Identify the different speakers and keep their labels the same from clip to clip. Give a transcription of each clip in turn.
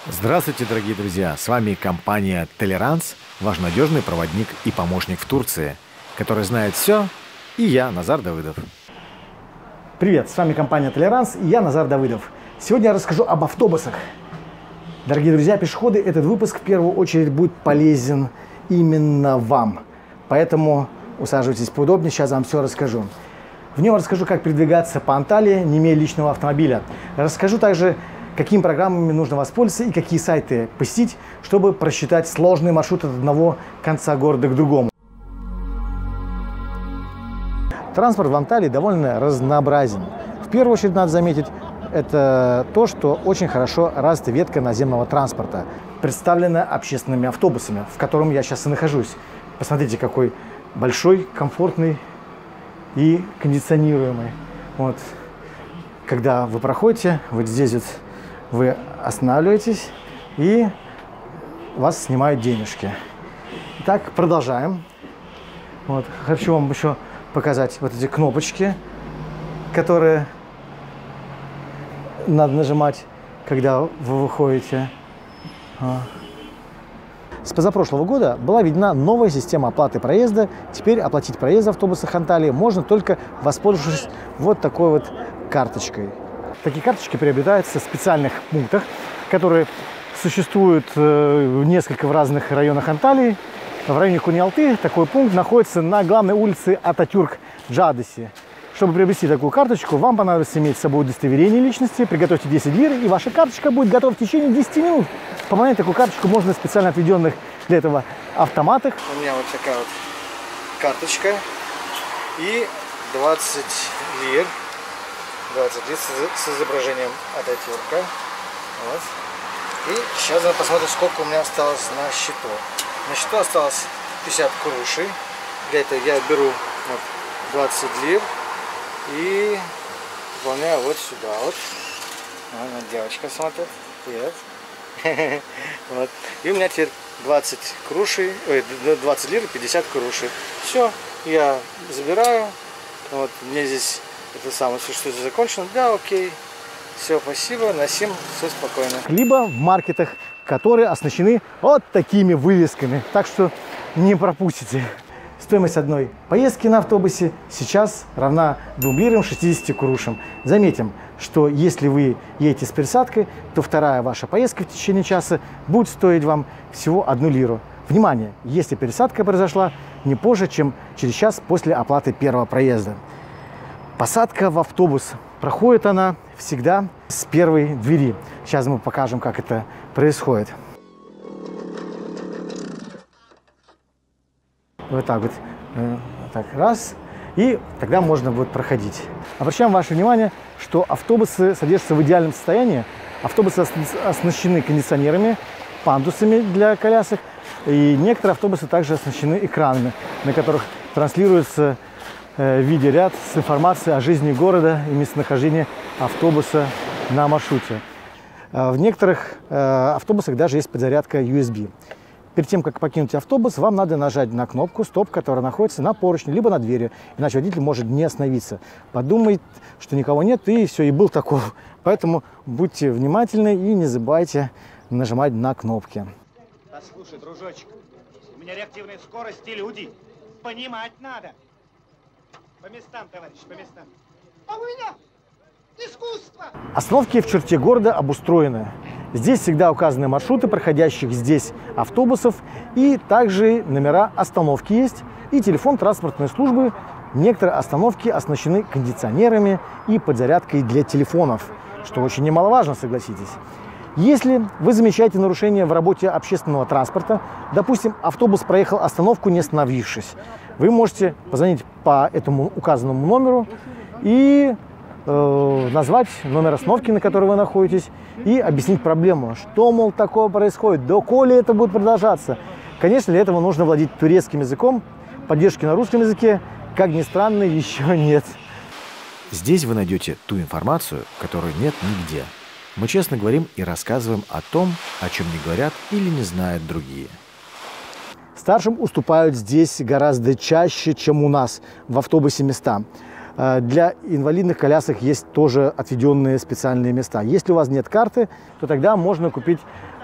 Speaker 1: Здравствуйте, дорогие друзья! С вами компания Толеранс, ваш надежный проводник и помощник в Турции, который знает все, и я, Назар Давыдов.
Speaker 2: Привет, с вами компания Толеранс, и я, Назар Давыдов. Сегодня я расскажу об автобусах. Дорогие друзья, пешеходы, этот выпуск в первую очередь будет полезен именно вам. Поэтому усаживайтесь поудобнее, сейчас я вам все расскажу. В нем расскажу, как передвигаться по Анталии, не имея личного автомобиля. Расскажу также, какими программами нужно воспользоваться и какие сайты посетить, чтобы просчитать сложный маршрут от одного конца города к другому. Транспорт в Анталии довольно разнообразен. В первую очередь надо заметить, это то, что очень хорошо развита ветка наземного транспорта, представленная общественными автобусами, в котором я сейчас и нахожусь. Посмотрите, какой большой, комфортный и кондиционируемый. Вот. Когда вы проходите, вот здесь вот вы останавливаетесь, и вас снимают денежки. Итак, продолжаем. Вот. Хочу вам еще показать вот эти кнопочки, которые надо нажимать, когда вы выходите. С позапрошлого года была введена новая система оплаты проезда. Теперь оплатить проезд в автобусах Анталии можно только воспользовавшись вот такой вот карточкой. Такие карточки приобретаются в специальных пунктах, которые существуют несколько в разных районах Анталии. В районе Куньялты такой пункт находится на главной улице Ататюрк в Джадесе. Чтобы приобрести такую карточку, вам понадобится иметь с собой удостоверение личности, приготовьте 10 лир, и ваша карточка будет готова в течение 10 минут. Помогать такую карточку можно в специально отведенных для этого автоматах. У меня вот такая вот карточка и 20 лир. 20 лир с изображением Ататюрка. Вот. И сейчас мы посмотрим, сколько у меня осталось на счету. На счету осталось 50 крушей. Для этого я беру вот 20 лир и выполняю вот сюда вот. Она, девочка смотрит. Привет. Вот. И у меня теперь 20 крушей, 20 лир и 50 крушей. Все, я забираю. Вот мне здесь это самое, все, что здесь закончено. Да, окей. Все, спасибо. На сим, все спокойно. Либо в маркетах, которые оснащены вот такими вывесками. Так что не пропустите. Стоимость одной поездки на автобусе сейчас равна 2 лирам 60 крушам. Заметим, что если вы едете с пересадкой, то вторая ваша поездка в течение часа будет стоить вам всего 1 лиру. Внимание, если пересадка произошла не позже, чем через час после оплаты первого проезда. Посадка в автобус. Проходит она всегда с первой двери. Сейчас мы покажем, как это происходит. Вот так вот. Так, раз. И тогда можно будет проходить. Обращаем ваше внимание, что автобусы содержатся в идеальном состоянии. Автобусы оснащены кондиционерами, пандусами для колясок. И некоторые автобусы также оснащены экранами, на которых транслируется видеоряд с информацией о жизни города и местонахождении автобуса на маршруте. В некоторых автобусах даже есть подзарядка USB. Перед тем, как покинуть автобус, вам надо нажать на кнопку «Стоп», которая находится на поручне, либо на двери, иначе водитель может не остановиться. Подумает, что никого нет, и все, и был таков. Поэтому будьте внимательны и не забывайте нажимать на кнопки.
Speaker 3: Послушай, дружочек, у меня реактивная скорость и люди. Понимать надо. По местам, товарищ, по местам. А у меня искусство.
Speaker 2: Остановки в черте города обустроены. Здесь всегда указаны маршруты проходящих здесь автобусов, и также номера остановки есть, и телефон транспортной службы. Некоторые остановки оснащены кондиционерами и подзарядкой для телефонов, что очень немаловажно, согласитесь. Если вы замечаете нарушение в работе общественного транспорта, допустим, автобус проехал остановку, не остановившись, вы можете позвонить по этому указанному номеру и назвать номер остановки, на которой вы находитесь, и объяснить проблему, что, мол, такое происходит, доколе это будет продолжаться. Конечно, для этого нужно владеть турецким языком, поддержки на русском языке, как ни странно, еще нет.
Speaker 1: Здесь вы найдете ту информацию, которой нет нигде. Мы честно говорим и рассказываем о том, о чем не говорят или не знают другие.
Speaker 2: Старшим уступают здесь гораздо чаще, чем у нас в автобусе места. Для инвалидных колясок есть тоже отведенные специальные места. Если у вас нет карты, то тогда можно купить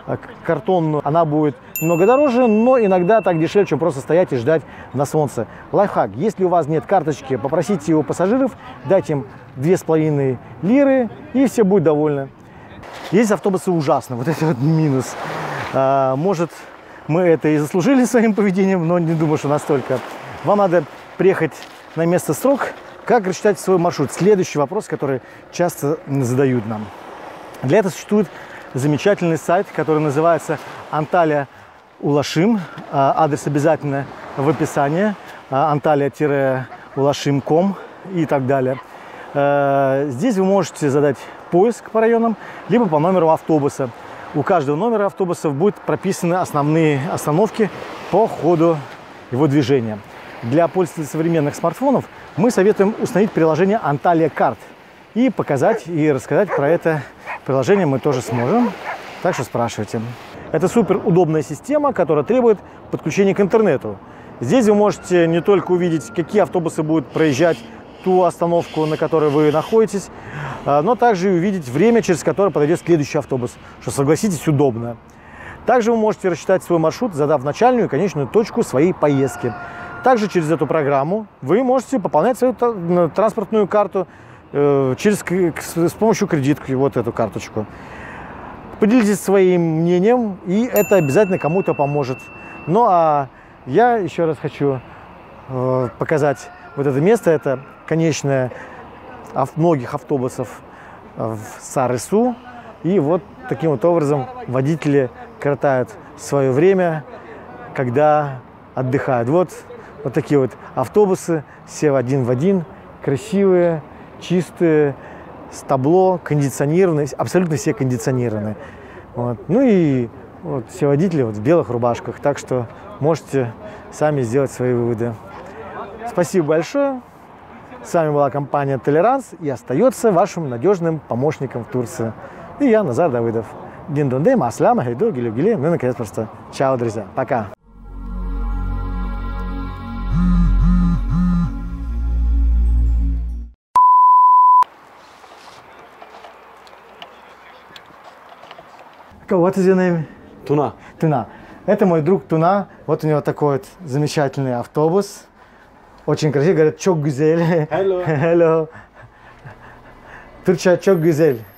Speaker 2: картонную, она будет немного дороже, но иногда так дешевле, чем просто стоять и ждать на солнце. Лайфхак. Если у вас нет карточки, попросите у пассажиров, дайте им 2,5 лиры, и все будут довольны. Есть автобусы ужасно, вот это вот минус. Может, мы это и заслужили своим поведением, но не думаю, что настолько. Вам надо приехать на место срок. Как рассчитать свой маршрут? Следующий вопрос, который часто задают нам. Для этого существует замечательный сайт, который называется Анталия Улашим. Адрес обязательно в описании. antalya-ulashim.com и так далее. Здесь вы можете задать поиск по районам, либо по номеру автобуса. У каждого номера автобусов будут прописаны основные остановки по ходу его движения. Для пользователей современных смартфонов мы советуем установить приложение Antalya Card. И показать и рассказать про это приложение мы тоже сможем. Так что спрашивайте. Это супер удобная система, которая требует подключения к интернету. Здесь вы можете не только увидеть, какие автобусы будут проезжать ту остановку, на которой вы находитесь, но также и увидеть время, через которое подойдет следующий автобус, что, согласитесь, удобно. Также вы можете рассчитать свой маршрут, задав начальную и конечную точку своей поездки. Также через эту программу вы можете пополнять свою транспортную карту с помощью кредитки, вот эту карточку. Поделитесь своим мнением, и это обязательно кому-то поможет. Ну а я еще раз хочу показать вот это место. Это конечная многих автобусов в Сарысу. И вот таким вот образом водители коротают свое время, когда отдыхают. Вот такие вот автобусы, все один в один, красивые, чистые, с табло, кондиционированные, абсолютно все кондиционированные. Вот. Ну и вот все водители вот в белых рубашках, так что можете сами сделать свои выводы. Спасибо большое. С вами была компания Толеранс и остается вашим надежным помощником в Турции. И я, Назар Давыдов. Диндонде, масляма, хайду, гилю-гили. Ну и наконец просто. Чао, друзья. Пока. What is your name?
Speaker 4: Туна.
Speaker 2: Туна. Это мой друг Туна. Вот у него такой вот замечательный автобус. Очень красивый. Говорят, çok güzel.
Speaker 4: Hello.
Speaker 2: Hello. Türkçe çok güzel.